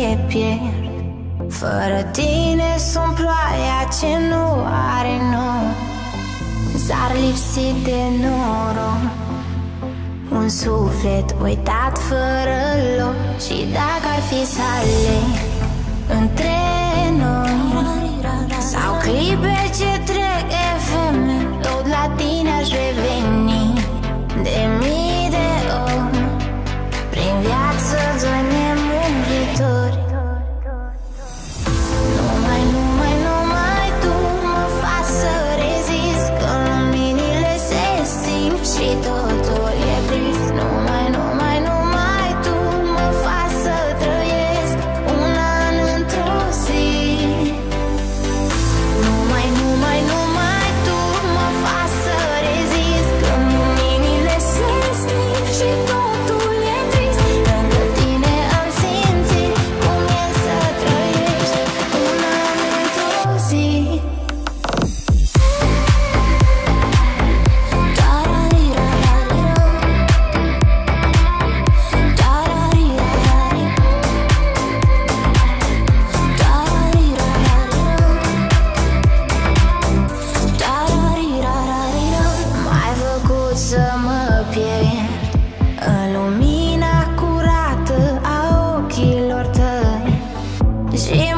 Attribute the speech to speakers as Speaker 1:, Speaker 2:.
Speaker 1: te pierd. Fără tine sunt ploaia ce nu are nor. S-ar lipsi de noroc un suflet uitat fără loc. Și dacă ar fi să aleg între noi sau clipe ce trec efeme, tot la tine aș reveni de mii de ori. Prin viață doi nemuritori. Numai tu mă faci să rezist, că luminile se sting și totul e trist. Numai tu mă faci să trăiesc un an într-o zi. Numai tu mă faci să rezist, că luminile se sting și totul e trist. Lângă tine am simțit cum e să trăiești un an într-o zi. M-ai făcut să mă pierd în lumina curată a ochilor tăi și